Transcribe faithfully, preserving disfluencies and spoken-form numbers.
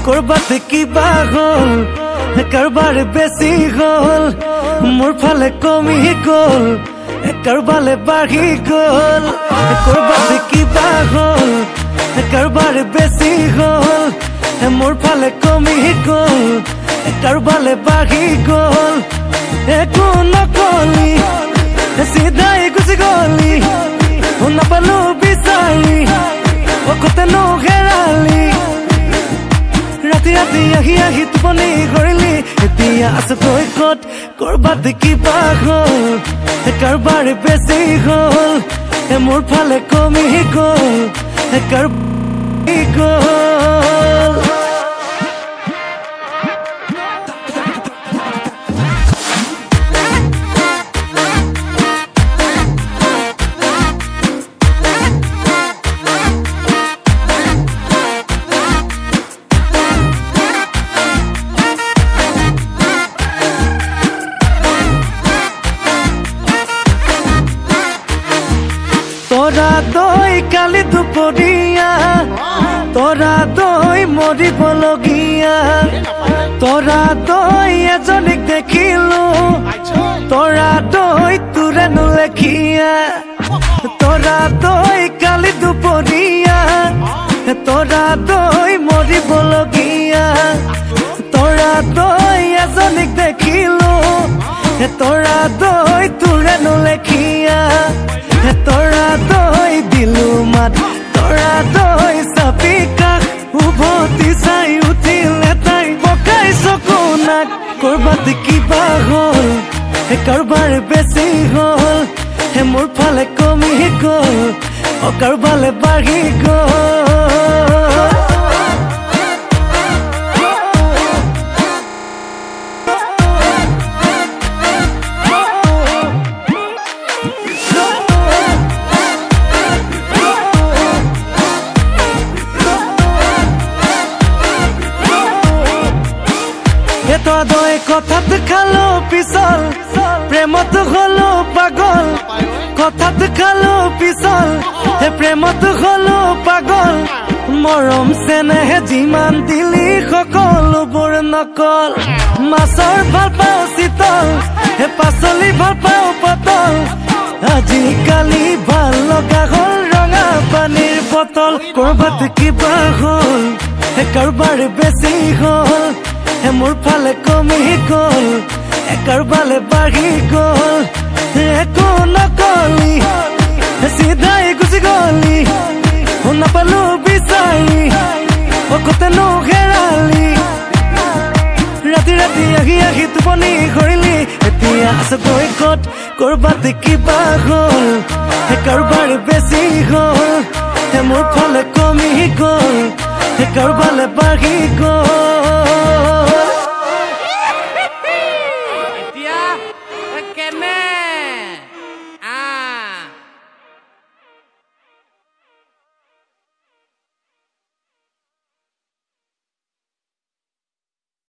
কৰবাত কিবা হ'ল কাৰোবাৰ বেছি হ'ল মোৰ ফালে কমি গ'ল কাৰোবালে বাঢ়ি গ'ল কৰবাত কিবা হ'ল কাৰোবাৰ বেছি হ'ল মোৰ ফালে কমি গ'ল কাৰোবালে বাঢ়ি গ'ল একো নকলি চিধাই গুচি গ'লি নাপালো বিচাৰি অকতেনো হেৰালি ৰাতি ৰাতি আহি আহি টোপনি কৰিলি এতিয়া আছো তই ক'ত কৰবাত কিবা হ'ল কাৰোবাৰ বেছি হ'ল মোৰ ফালে কমি গ'ল কাৰোবাৰ গ'ল তোরা দই কালি দুপরিয়া তোরা দই মরিবলগিয়া তোরা দই এজনিক দেখিলো তোরা দই তোরে নুলেখিয়া তোরা দই কালি দুপরিয়া তোরা দই মরিবলগিয়া তোরা দই এজনিক দেখিলো তোরা দই তোরে নুলেখিয়া তোরা দই দিলু মাত তোরা দই চাপি কাষ উভতি চাই উঠিলে তাই পকাই চকুনাক কৰবাত কিবা হ'ল কাৰোবাৰ বেছি হ'ল মোৰ ফালে কমি গ'ল কাৰোবালে বাঢ়ি গ'ল দই কথাত খালো পিছল প্ৰেমত হলো পাগল কথাত খালো পিছল প্ৰেমত হলো পাগল মৰম চেনেহে যিমান দিলি সকলোবোৰ নকল মাছৰ ভাল পাওঁ চিতল পাচলি ভাল পাওঁ পতল আজিকালি ভাল লগা হ'ল ৰঙা পানীৰ বটল কৰবাত কিবা হ'ল কাৰোবাৰ বেছি হ'ল মোৰ ফালে কমি গ'ল কাৰোবালে বাঢ়ি গ'ল একো নকলি চিধাই গুচি গ'লি নাপালো বিচাৰি অকতেনো হেৰালি ৰাতি ৰাতি আহি আহি টোপনি কৰিলি এতিয়া আছো তই ক'ত কৰবাত কিবা হ'ল কাৰোবাৰ বেছি হ'ল মোৰ ফালে কমি গ'ল কাৰোবালে বাঢ়ি গ'ল